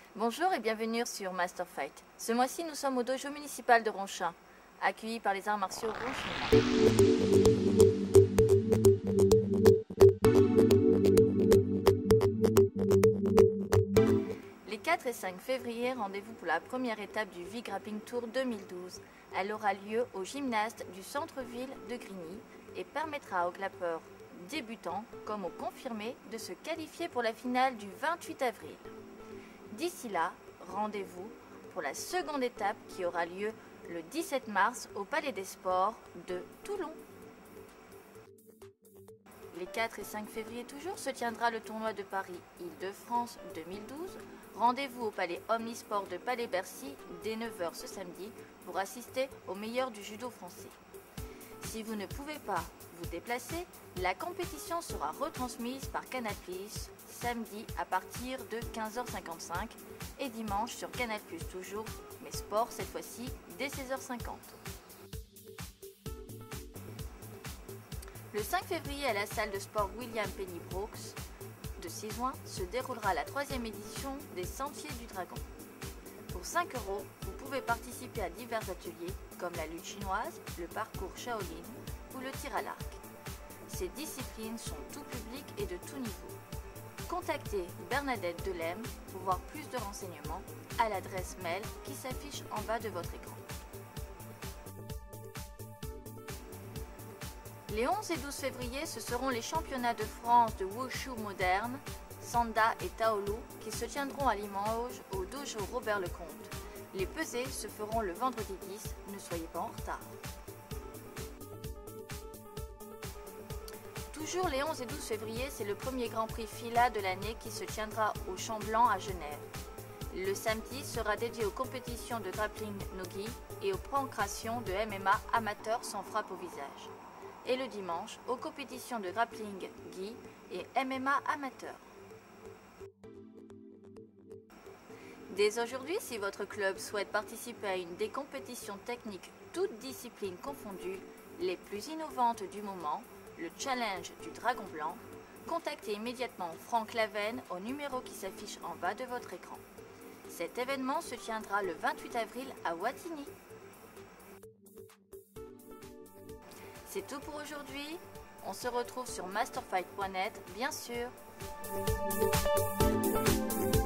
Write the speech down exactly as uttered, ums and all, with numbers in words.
Bonjour et bienvenue sur Master Fight. Ce mois-ci, nous sommes au dojo municipal de Ronchin, accueillis par les arts martiaux ronchinois. Les quatre et cinq février, rendez-vous pour la première étape du V-Grappling Tour deux mille douze. Elle aura lieu au gymnase du centre-ville de Grigny et permettra aux clappeurs débutants comme aux confirmés de se qualifier pour la finale du vingt-huit avril. D'ici là, rendez-vous pour la seconde étape qui aura lieu le dix-sept mars au Palais des Sports de Toulon. Les quatre et cinq février toujours se tiendra le tournoi de Paris Île-de-France deux mille douze. Rendez-vous au Palais Omnisport de Palais-Bercy dès neuf heures ce samedi pour assister au meilleur du judo français. Si vous ne pouvez pas vous déplacer, la compétition sera retransmise par Canal plus, samedi à partir de quinze heures cinquante-cinq et dimanche sur Canal plus toujours, mais sport cette fois-ci dès seize heures cinquante. Le cinq février à la salle de sport William Penny Brooks de Sizouin se déroulera la troisième édition des Sentiers du Dragon. Pour cinq euros, vous pouvez participer à divers ateliers comme la lutte chinoise, le parcours Shaolin ou le tir à l'arc. Ces disciplines sont tout public et de tout niveau. Contactez Bernadette Delem pour voir plus de renseignements à l'adresse mail qui s'affiche en bas de votre écran. Les onze et douze février, ce seront les championnats de France de Wushu moderne, Sanda et Taolu qui se tiendront à Limoges au dojo Robert Lecomte. Les pesées se feront le vendredi dix, ne soyez pas en retard. Toujours les onze et douze février, c'est le premier Grand Prix Fila de l'année qui se tiendra au Champ Blanc à Genève. Le samedi sera dédié aux compétitions de grappling no-gi et aux pancrations de M M A amateurs sans frappe au visage. Et le dimanche, aux compétitions de grappling gi et M M A amateurs. Dès aujourd'hui, si votre club souhaite participer à une des compétitions techniques toutes disciplines confondues, les plus innovantes du moment, le challenge du Dragon Blanc, contactez immédiatement Franck Lavenne au numéro qui s'affiche en bas de votre écran. Cet événement se tiendra le vingt-huit avril à Wattignies. C'est tout pour aujourd'hui. On se retrouve sur masterfight point net, bien sûr.